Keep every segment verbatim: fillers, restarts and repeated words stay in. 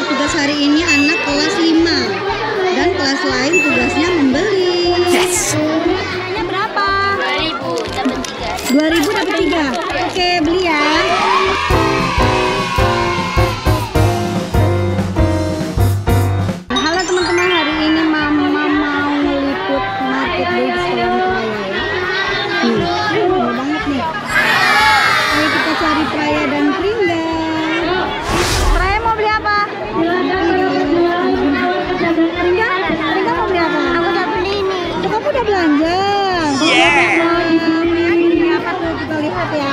bertugas hari ini anak kelas lima dan kelas lain tugasnya membeli. Yes. Harganya berapa? dua ribu dapat tiga. dua ribu dapat tiga. Oke, beli ya. Halo teman-teman, hari ini Mama mau meliput market day di sekolah Praya ya. Nih, ini banget nih. Ayo kita cari Praya dan Pringga. Praya mau beli apa? Pringga? Pringga mau beli apa? Aku udah beli ini. Oh, kamu udah belanja? Yeah. Ini apa tuh, kita lihat ya.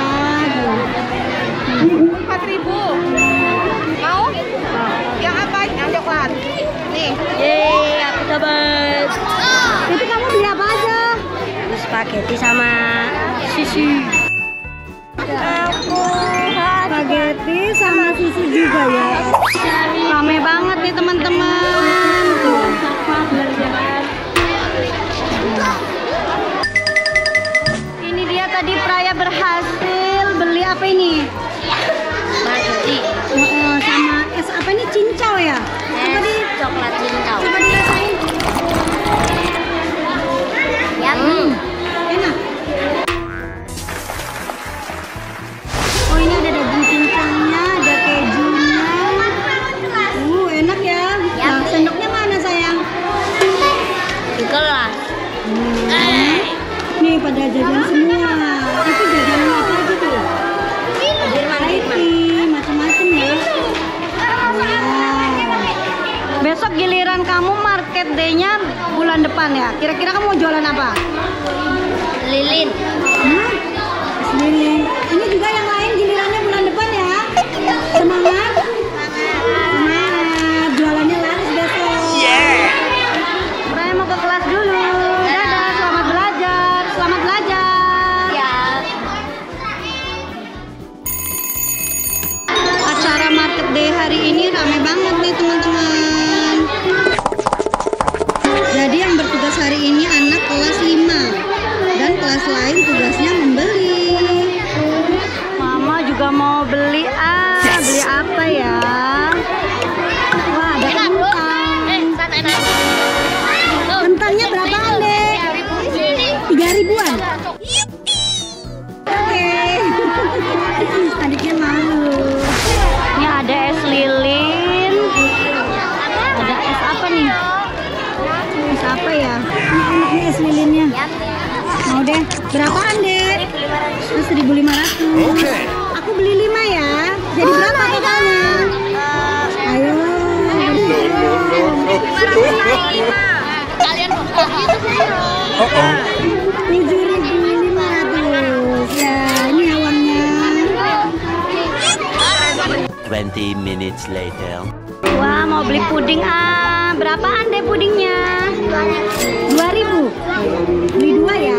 empat ribu. Mau? Yang apa? Yang coklat. Nih. Yeay, aku dapat. Itu kamu beli apa aja? Spaghetti sama susu. Spaghetti sama susu juga ya. Rame banget nih teman-teman. Tuh. Ini dia tadi Praya berhasil beli apa ini? Spaghetti. Oh, sama es apa ini, cincau ya? Coba di Coklat cincau. coba dirasain. Yummy. Enak. Oh, ini ada daging cincangnya, ada kejunya. Uh, enak ya. Nah, sendoknya mana sayang? Di kelas. Hmm. Nih pada jajan semua. Itu jajanan apa aja tuh? Variety, macam-macam ya. Wow. Besok giliran kamu market day-nya bulan depan ya. Kira-kira kamu mau jualan apa? Lilin. Hmm? Es lilin. Ini juga yang lain gilirannya bulan depan ya. Semangat. Semangat. Jualannya laris besok. Yeah. Praya mau ke kelas dulu. Dadah, selamat belajar. Selamat belajar. Ya. Acara market day hari ini rame banget nih teman-teman. Jadi yang bertugas hari ini anak kelas lima dan kelas lain tugasnya membeli. Mama juga mau beli ah, beli apa ya? Wah, ada kentang. Eh, satu enak. Kentangnya berapaan deh? Tiga ribuan. Oke. Adiknya mau. Ini ada es lilin. Ada es apa nih? Es apa ya? Ini enak nih es lilinnya. Mau deh. Berapaan deh? seribu lima ratus. Oke. Aku beli lima ya. Jadi berapa totalnya? Ayo. Kalian buka itu Uh oh. tujuh ribu lima ratus. Ya, ini uangnya. twenty minutes later. Wah, mau beli puding ah. Berapaan deh pudingnya? dua ribu. Beli dua ya.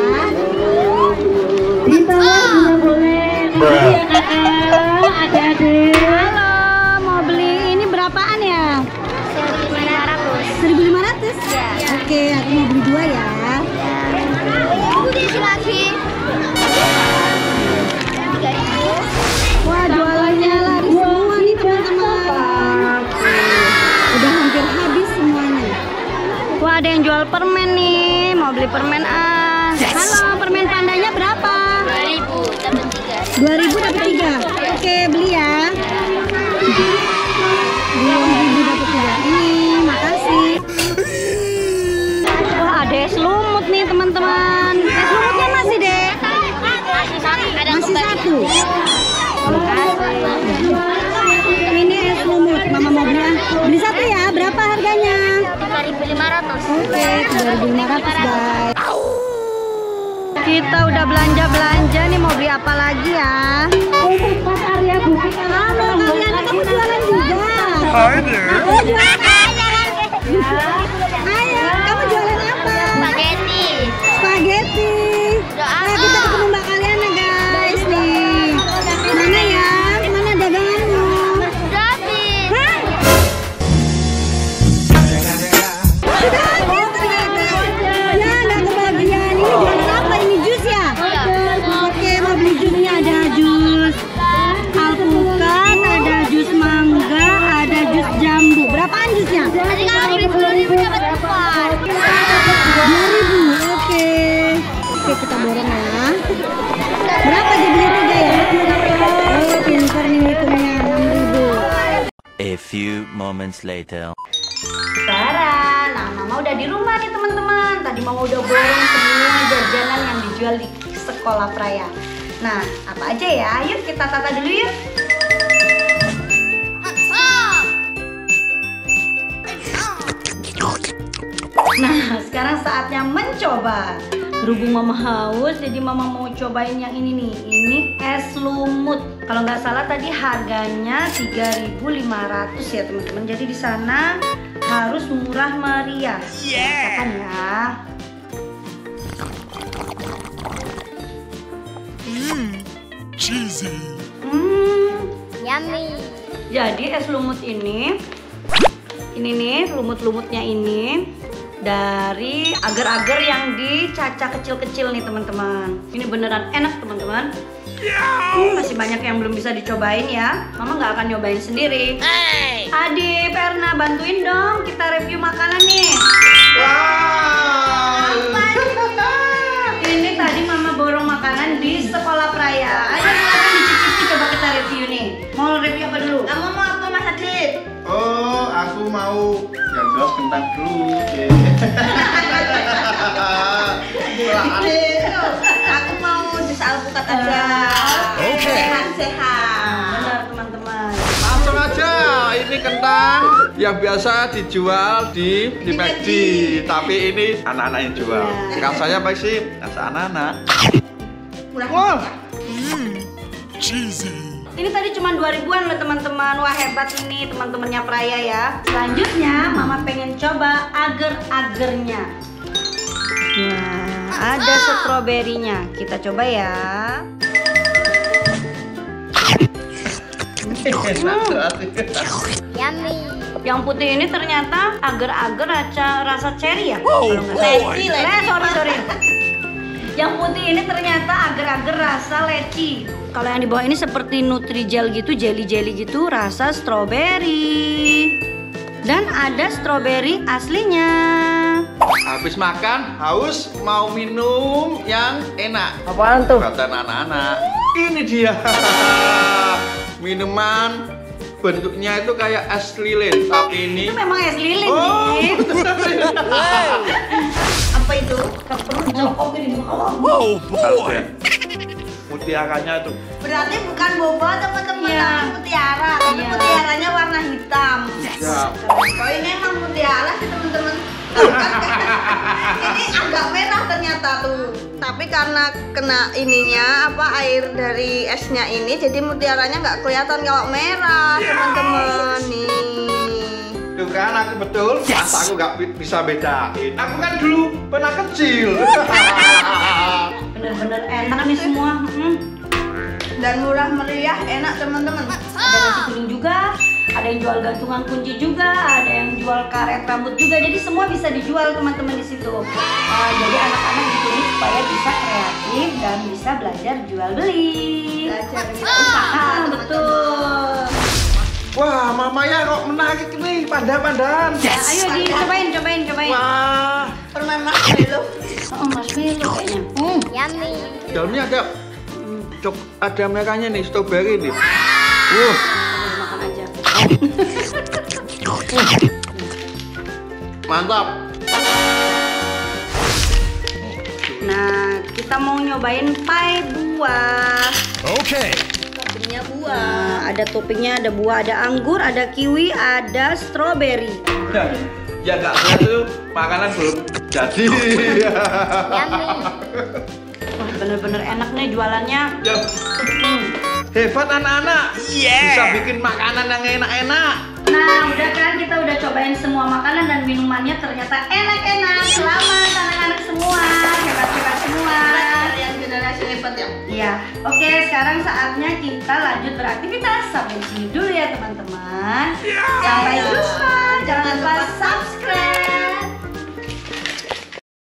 Halo, mau beli ini berapaan ya? seribu lima ratus. Oke, aku mau beli dua ya. Wah, jualannya laris semua nih teman-teman. Udah hampir habis semuanya. Wah, ada yang jual permen nih. Mau beli permen ah. Halo, permen pandanya berapa? dua ribu dapat tiga. dua ribu dapat tiga. Oke, beli ya. dua ribu dapat tiga. Ini, makasih. Wah, ada es lumut nih teman-teman. Es lumutnya masih deh. Masih satu. Ada Masih kembali. satu. Ini es lumut. Mama mau beli ah. Beli satu ya. Berapa harganya? tiga ribu lima ratus. Oke, tiga ribu lima ratus guys. Kita udah belanja-belanja nih, mau beli apa lagi ya? Halo kalian, kamu jualan juga? Hi there. Kamu jualan Ayo, kamu jualan apa? Spaghetti. Spaghetti. Nah, kita ketemu mbak kalian ya guys nih. Mana ya? Mana daganganmu? Gratis. Hah? Sudah habis ternyata. Ya, nggak kebagian. Ini jualan apa? Ini jus ya? Oke, mau beli jusnya. Ada jus alpukat, ada jus mangga, ada jus jambu. A few moments later. Sarah, nah Mama udah di rumah nih teman-teman. Tadi Mama udah borong semua jajanan yang dijual di Sekolah Praya. Nah, apa aja ya? Yuk kita tata dulu yuk. Nah, sekarang saatnya mencoba. Berhubung Mama haus, jadi Mama mau cobain yang ini nih. Ini es lumut. Kalau nggak salah tadi harganya tiga ribu lima ratus ya teman-teman. Jadi di sana harus murah meriah. Yeah. Kan ya. Cheesy. Hmm. Yummy. Jadi es lumut ini, ini nih lumut-lumutnya ini dari agar-agar yang dicacah kecil-kecil nih teman-teman. Ini beneran enak teman-teman. Hmm, masih banyak yang belum bisa dicobain ya. Mama nggak akan nyobain sendiri. Hey. Adi, Perna, bantuin dong kita review makanan nih. Wow. Ini tadi Mama borong makanan di Sekolah Praya. Ayo silakan dicicipi, coba kita review nih. Mau review apa dulu? Kamu mau apa Mas Adit? Oh, aku mau yang jelas kentang dulu. Adit, aku mau jus alpukat aja. Oke. Sehat-sehat. Benar teman-teman. Langsung aja, ini kentang yang biasa dijual di di McD, tapi ini anak-anak yang jual. Ya. Rasanya apa sih? Rasa anak-anak. Murah. Wah, Cheesy. Ini tadi cuma dua ribuan loh teman-teman. Wah hebat ini teman-temannya Praya ya. Selanjutnya Mama pengen coba agar-agarnya. Nah, ada stroberinya. Kita coba ya. Yummy. Yang putih ini ternyata agar-agar rasa rasa cherry ya. Oh, Kalau nggak salah. boy. Eh, sorry sorry. Yang putih ini ternyata agar-agar rasa leci. Kalau yang di bawah ini seperti Nutrijel gitu, jelly-jelly gitu, rasa stroberi. Dan ada stroberi aslinya. habis makan haus mau minum yang enak. Apaan tuh? Kata anak-anak. Ini dia. Minuman bentuknya itu kayak es lilin, tapi ini Itu memang es lilin Oh. nih. Apa itu? Perut jongkok gini. Oh boy. mutiaranya tuh. Berarti bukan boba teman-teman, Iya. tapi mutiara. Tapi Iya. mutiaranya warna hitam. Ya. Oh ini emang mutiara sih teman-teman. Ini agak merah ternyata tuh. Tapi karena kena ininya apa air dari esnya ini, jadi mutiaranya nggak kelihatan kalau merah teman-teman nih. Tuh kan aku betul, masa aku nggak bi- bisa bedain. Aku kan dulu pernah kecil. Bener-bener enak nih semua. Hmm. Dan murah meriah, enak teman-teman. Ada nasi kuning juga, ada yang jual gantungan kunci juga, ada yang jual karet rambut juga. Jadi semua bisa dijual teman-teman di situ. Uh, jadi anak-anak di sini supaya bisa kreatif dan bisa belajar jual beli. Belajar bisa Ah, usaha betul. Wah, mama ya kok menarik nih, pandan-pandan. Ya, ayo dicobain, cobain, cobain. Wah, permen marshmallow. Oh, marshmallow kayaknya. Hmm. Yummy. dalamnya ada hmm, cok, ada merahnya nih, strawberry nih. Uh, Makan aja. mantap. Nah, kita mau nyobain pie buah. Okay. Toppingnya buah. Nah, ada toppingnya, ada buah, ada anggur, ada kiwi, ada stroberi. Ya nggak lihat tuh, makanan belum jadi. Yummy. Wah, bener-bener enak nih jualannya. Ya, Hmm. hebat anak-anak. Yeah. Bisa bikin makanan yang enak-enak. Nah, udah kan kita udah cobain semua makanan dan minumannya ternyata enak-enak. Selamat anak-anak semua, hebat-hebat semua. Kalian generasi hebat ya. Iya, oke sekarang saatnya kita lanjut beraktivitas. Sampai sini dulu ya teman-teman. Sampai jumpa. Jangan lupa subscribe.